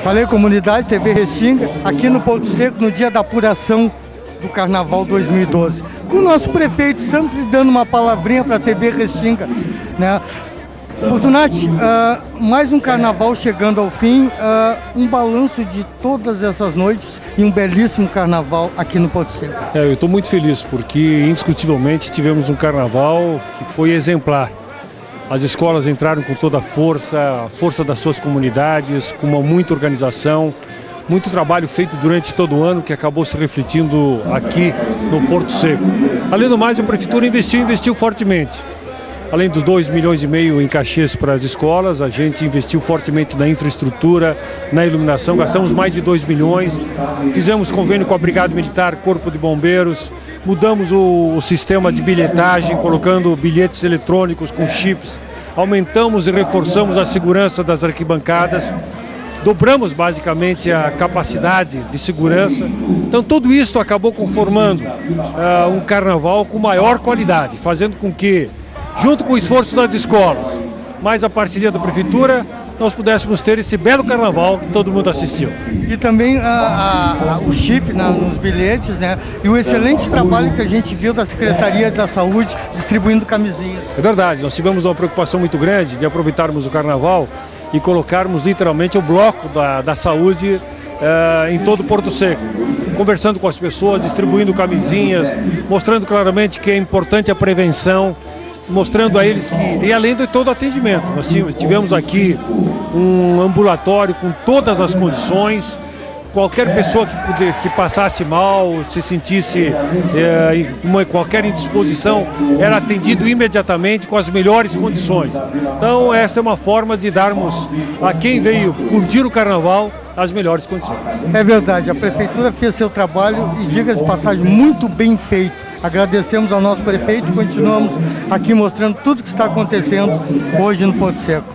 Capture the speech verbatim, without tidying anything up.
Valeu, comunidade, T V Restinga, aqui no Porto Seco, no dia da apuração do Carnaval dois mil e doze. Com o nosso prefeito sempre dando uma palavrinha para a T V Restinga, né? Fortunati, uh, mais um carnaval chegando ao fim, uh, um balanço de todas essas noites e um belíssimo carnaval aqui no Porto Seco. É, eu estou muito feliz porque indiscutivelmente tivemos um carnaval que foi exemplar. As escolas entraram com toda a força, a força das suas comunidades, com uma muita organização, muito trabalho feito durante todo o ano que acabou se refletindo aqui no Porto Seco. Além do mais, a Prefeitura investiu, investiu fortemente. Além dos dois milhões e meio em cachês para as escolas, a gente investiu fortemente na infraestrutura, na iluminação, gastamos mais de dois milhões, fizemos convênio com a Brigada Militar, Corpo de Bombeiros, mudamos o, o sistema de bilhetagem, colocando bilhetes eletrônicos com chips, aumentamos e reforçamos a segurança das arquibancadas, dobramos basicamente a capacidade de segurança. Então tudo isso acabou conformando uh, um carnaval com maior qualidade, fazendo com que, junto com o esforço das escolas, mais a parceria da Prefeitura, nós pudéssemos ter esse belo carnaval que todo mundo assistiu. E também a, a, a, o chip na, nos bilhetes, né? E o excelente trabalho que a gente viu da Secretaria da Saúde distribuindo camisinhas. É verdade, nós tivemos uma preocupação muito grande de aproveitarmos o carnaval e colocarmos literalmente o bloco da, da saúde uh, em todo o Porto Seco. Conversando com as pessoas, distribuindo camisinhas, mostrando claramente que é importante a prevenção, mostrando a eles que, e além de todo o atendimento, nós tivemos aqui um ambulatório com todas as condições, qualquer pessoa que, puder, que passasse mal, se sentisse é, uma, qualquer indisposição, era atendido imediatamente com as melhores condições. Então esta é uma forma de darmos a quem veio curtir o carnaval as melhores condições. É verdade, a Prefeitura fez seu trabalho e, diga-se de passagem, muito bem feito. Agradecemos ao nosso prefeito e continuamos aqui mostrando tudo o que está acontecendo hoje no Porto Seco.